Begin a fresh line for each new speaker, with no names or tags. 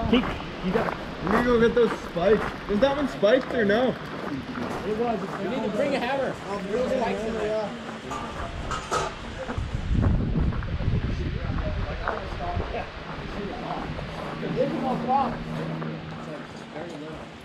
Keep. You got.
We're gonna go get those spikes. Was that one spiked or no?
It was. You need to bring a hammer. There's spikes in there. This is all stop. Very little.